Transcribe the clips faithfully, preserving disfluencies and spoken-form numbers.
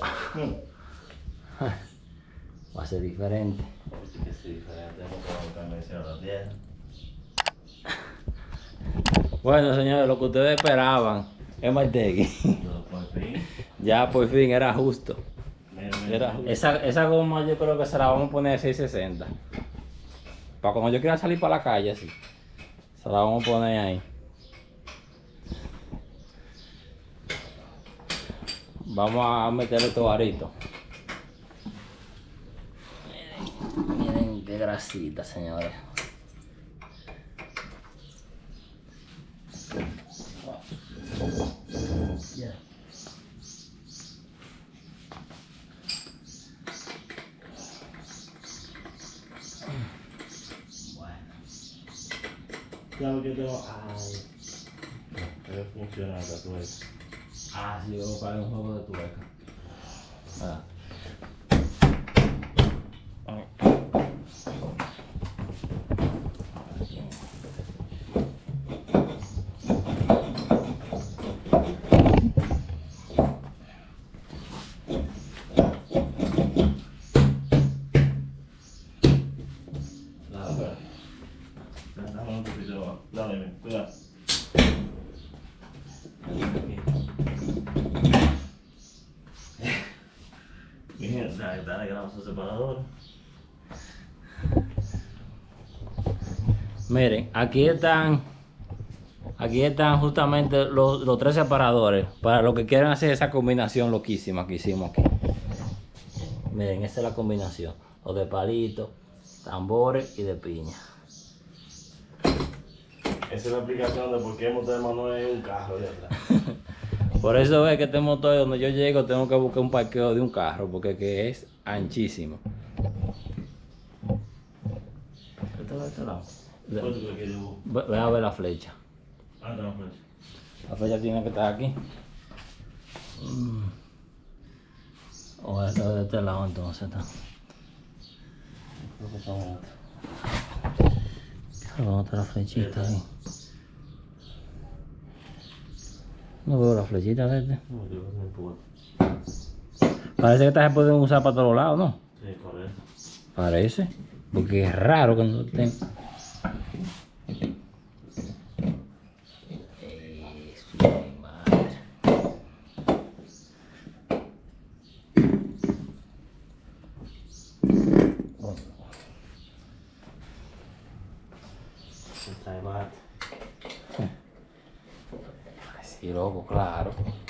Va a ser diferente. Sí, que sí, diferente. No puedo cambiar la tierra. Bueno, señores, lo que ustedes esperaban es Martegui. Por fin. Ya por fin era justo. Mira, mira, Era, mira. esa, esa goma yo creo que se la vamos a poner a seis sesenta. Para cuando yo quiera salir para la calle, así. Se la vamos a poner ahí. Vamos a meterle estos aritos. Miren, miren qué grasita, señores. Yeah. Claro que tengo. Ay. Debe funcionar la tuerca. Ah, sí, voy a buscar un juego de tuerca. Ah. Dame un poquito. Dale, cuidado. Mira, dale, dale, grabamos esos separadores. Miren, aquí están, aquí están justamente los, los tres separadores para los que quieran hacer esa combinación loquísima que hicimos aquí. Miren, esa es la combinación, los de palito, tambores y de piña. Esa es la explicación de por qué el motor de Manuel es un carro de atrás. Por eso es que este motor donde yo llego tengo que buscar un parqueo de un carro porque que es anchísimo. ¿Esto de este lado? ¿Cuánto crees que llevo? Ve ve a ver la flecha. Ah, está la flecha. La flecha tiene que estar aquí. Mm. O esta de este lado entonces está. Creo que son otros. Vamos a la flechita ahí. No veo la flechita de este. No, yo no puedo. Parece que estas se pueden usar para todos lados, ¿no? Sí, correcto. Parece. Porque es raro que no estén. Eso, mi madre. Está de mate. Sí, loco, claro.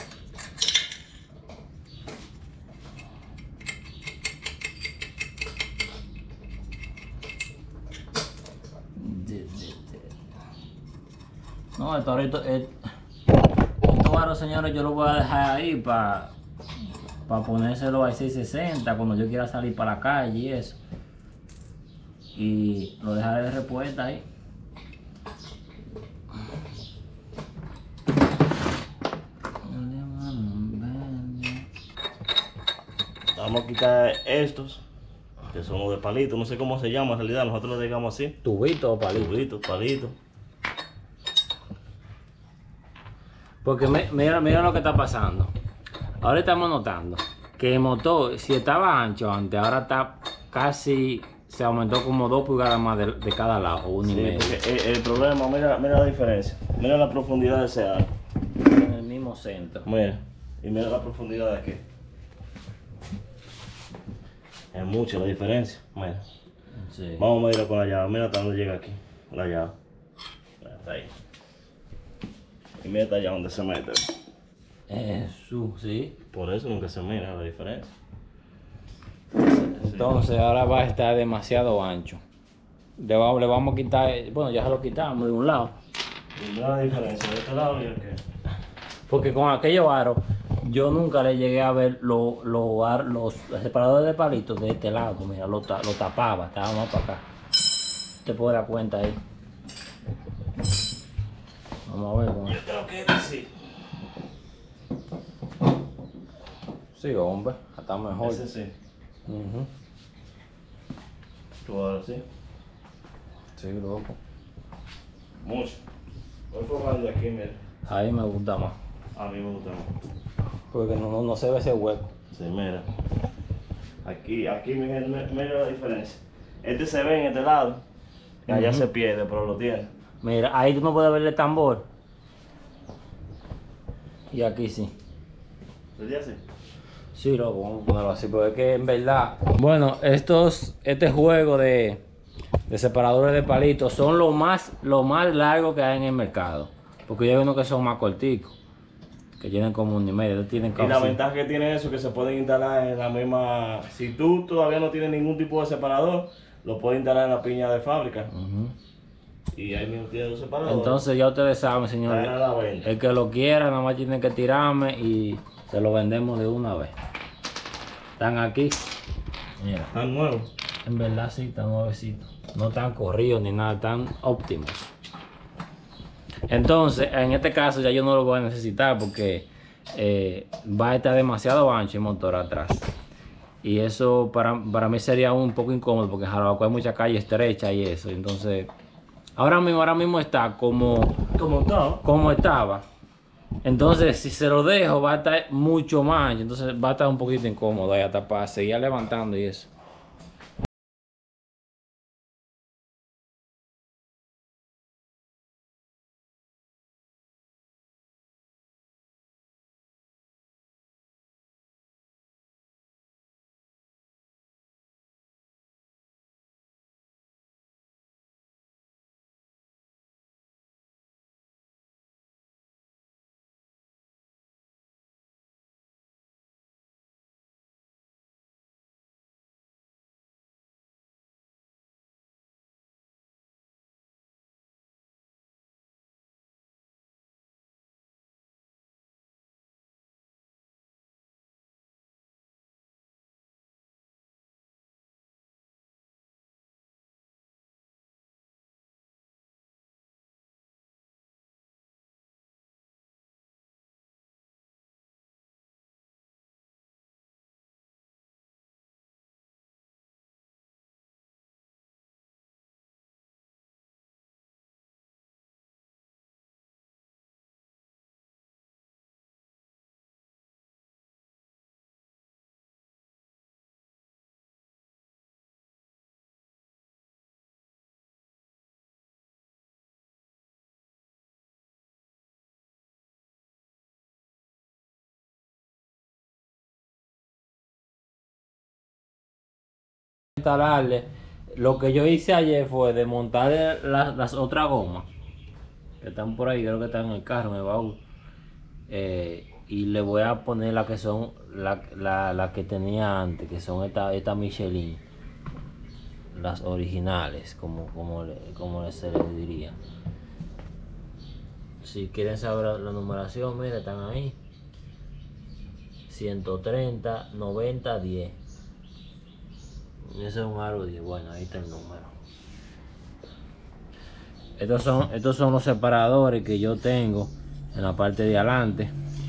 No, esto ahorita, eh, estos varos, señores, yo los voy a dejar ahí para para ponérselo a seis sesenta cuando yo quiera salir para la calle y eso. Y lo dejaré de repuesta ahí. Vamos a quitar estos, que son los de palito, no sé cómo se llama en realidad, nosotros lo digamos así. Tubito o palito. Tubitos, palitos. Porque me- mira, mira lo que está pasando. Ahora estamos notando que el motor, si estaba ancho antes, ahora está casi, se aumentó como dos pulgadas más de, de cada lado, uno Sí, y medio. porque el, el problema, mira, mira la diferencia. Mira la profundidad de ese aro. En el mismo centro. Mira, y mira la profundidad de aquí. Es mucha la diferencia. Mira. Sí. Vamos a medirlo con la llave. Mira hasta dónde llega aquí. La llave. Mira, está ahí. Y mira hasta allá donde se mete. Eso, sí. Por eso nunca se mira la diferencia. Entonces ahora va a estar demasiado ancho. Le vamos, le vamos a quitar, bueno, ya se lo quitamos de un lado. Y mira la diferencia de este lado y aquel. Porque con aquellos aros, yo nunca le llegué a ver lo- lo ar- los separadores de palitos de este lado. Mira, lo, ta- lo tapaba, estaba más para acá. Te puedes dar cuenta ahí. Vamos a ver. Con... Yo creo que es sí. Sí, hombre, está mejor. Ese sí. Ujú. Tú ahora sí. Sí, loco. Mucho. Voy a formar de aquí, mira. Ahí me gusta más. A mí me gusta más. Porque no, no, no se ve ese hueco. Sí, mira. Aquí, aquí mira, mira la diferencia. Este se ve en este lado. Y allá Ujú. se pierde, pero lo tiene. Mira, ahí tú no puedes ver el tambor. Y aquí sí. ¿Lo así? Sí, loco, vamos a ponerlo así, porque es que en verdad. Bueno, estos, este juego de, de separadores de palitos son lo más, lo más largo que hay en el mercado. Porque yo hay unos que son más corticos, que tienen como un y medio, estos tienen Y como la así. ventaja que tiene eso es que se pueden instalar en la misma. Si tú todavía no tienes ningún tipo de separador, lo puedes instalar en la piña de fábrica. Ujú. Y ahí mismo tiene los separadores. Entonces ya ustedes saben, Están a señores, la venta. el que lo quiera nada más tiene que tirarme y se lo vendemos de una vez. Están aquí. Mira, Están nuevos. en verdad sí, están nuevecitos. No están corridos ni nada, están óptimos. Entonces, en este caso ya yo no lo voy a necesitar porque eh, va a estar demasiado ancho el motor atrás. Y eso para, para mí sería un poco incómodo porque en Jarabacoa hay mucha calle estrecha y eso. Entonces, ahora mismo, ahora mismo está como, ¿Cómo está? como estaba. Entonces, si se lo dejo, va a estar mucho más ancho. Entonces, va a estar un poquito incómodo ahí hasta para seguir levantando y eso. Instalarle. Lo que yo hice ayer fue desmontar las, las otras gomas que están por ahí, creo que están en el carro, en el baúl. Eh, y le voy a poner las que son la, la, la que tenía antes, que son estas esta Michelin, las originales, como, como, como se les diría. Si quieren saber la numeración, mira, están ahí: ciento treinta, noventa, diez. Ese es un aro diez. Bueno, ahí está el número. Estos son, estos son los separadores que yo tengo en la parte de adelante.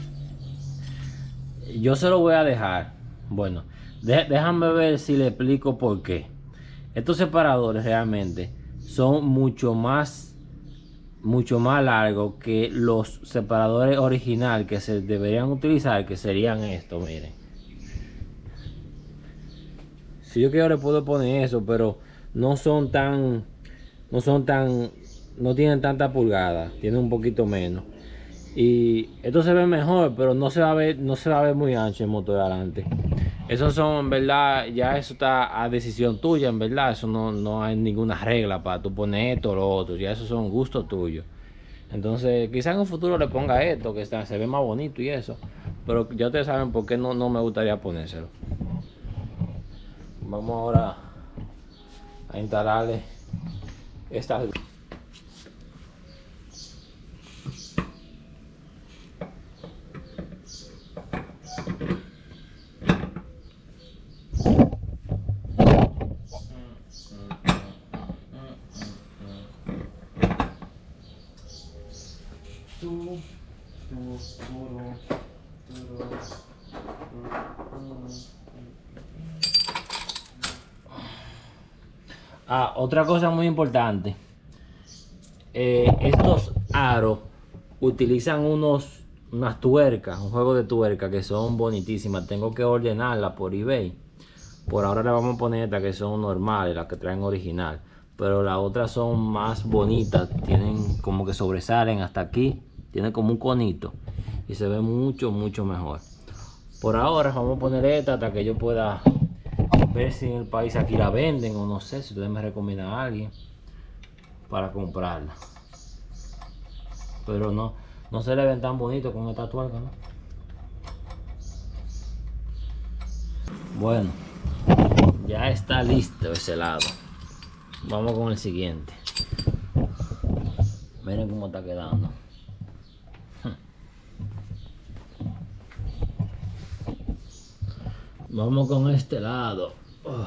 Yo se lo voy a dejar. Bueno, de, déjame ver si le explico por qué. Estos separadores realmente son mucho más mucho más largos que los separadores originales que se deberían utilizar, que serían estos, miren. Si yo quiero le puedo poner eso, pero no son tan no son tan no tienen tanta pulgada, tienen un poquito menos. Y esto se ve mejor, pero no se va a ver, no se va a ver muy ancho el motor adelante. Esos son, en verdad, ya eso está a decisión tuya, en verdad. Eso no, no hay ninguna regla para tú poner esto o lo otro. Ya esos son gustos tuyos. Entonces, quizás en un futuro le ponga esto, que está, se ve más bonito y eso. Pero ya ustedes saben por qué no, no me gustaría ponérselo. Vamos ahora a instalarle esta. Ah, otra cosa muy importante. Eh, estos aros utilizan unos unas tuercas, un juego de tuercas que son bonitísimas. Tengo que ordenarlas por eBay. Por ahora le vamos a poner estas que son normales, las que traen original. Pero las otras son más bonitas, tienen como que sobresalen hasta aquí. Tienen como un conito y se ve mucho, mucho mejor. Por ahora vamos a poner esta hasta que yo pueda ver si en el país aquí la venden o no sé, si ustedes me recomiendan a alguien para comprarla. Pero no, no se le ven tan bonito con esta tuerca, ¿no? Bueno, ya está listo ese lado. Vamos con el siguiente. Miren cómo está quedando. Vamos con este lado. Oh.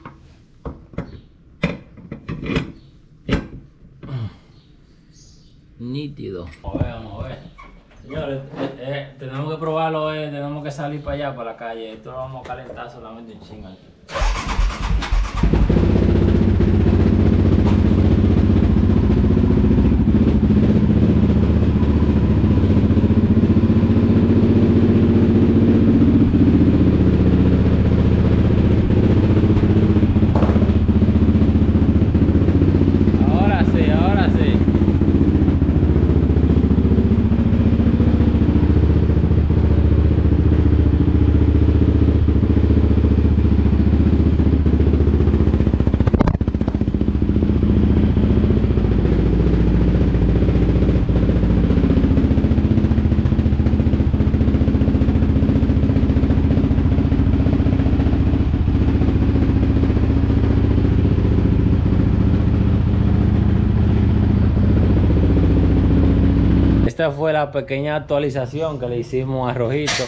Nítido. Vamos a ver, vamos a ver. Señores, eh, eh, tenemos que probarlo, eh, tenemos que salir para allá, para la calle. Esto lo vamos a calentar solamente un ching aquí. Esta fue la pequeña actualización que le hicimos a Rojito.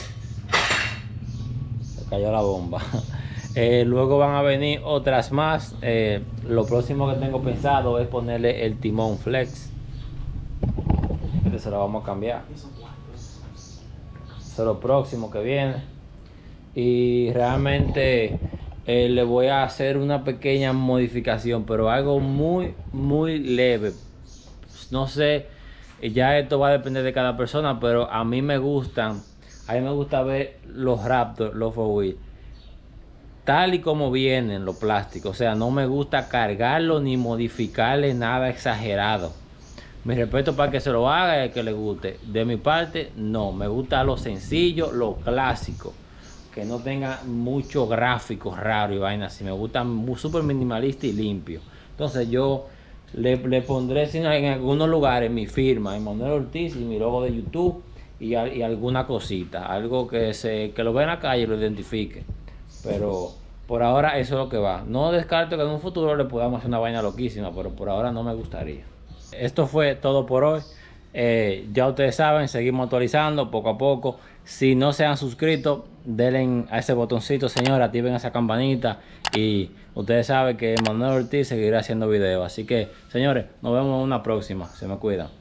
Se cayó la bomba. Eh, luego van a venir otras más. Eh, lo próximo que tengo pensado es ponerle el timón flex. Este se lo vamos a cambiar. Eso es lo próximo que viene. Y realmente eh, le voy a hacer una pequeña modificación, pero algo muy, muy leve. No sé. Ya esto va a depender de cada persona, pero a mí me gustan, a mí me gusta ver los Raptor, los four wheel, tal y como vienen los plásticos. O sea, no me gusta cargarlo ni modificarle nada exagerado. Mi respeto para que se lo haga y el que le guste. De mi parte, no, me gusta lo sencillo, lo clásico, que no tenga muchos gráficos raros y vainas así. Me gusta súper minimalista y limpio. Entonces yo Le, le pondré en algunos lugares mi firma, Emanuel Ortiz, y mi logo de YouTube y, y alguna cosita, algo que se que lo vea en la calle y lo identifique. Pero por ahora eso es lo que va. No descarto que en un futuro le podamos hacer una vaina loquísima, pero por ahora no me gustaría. Esto fue todo por hoy. Eh, ya ustedes saben, seguimos actualizando poco a poco. Si no se han suscrito, denle a ese botoncito, señores, activen esa campanita. Y ustedes saben que Emanuel Ortiz seguirá haciendo videos. Así que, señores, nos vemos en una próxima. Se me cuidan.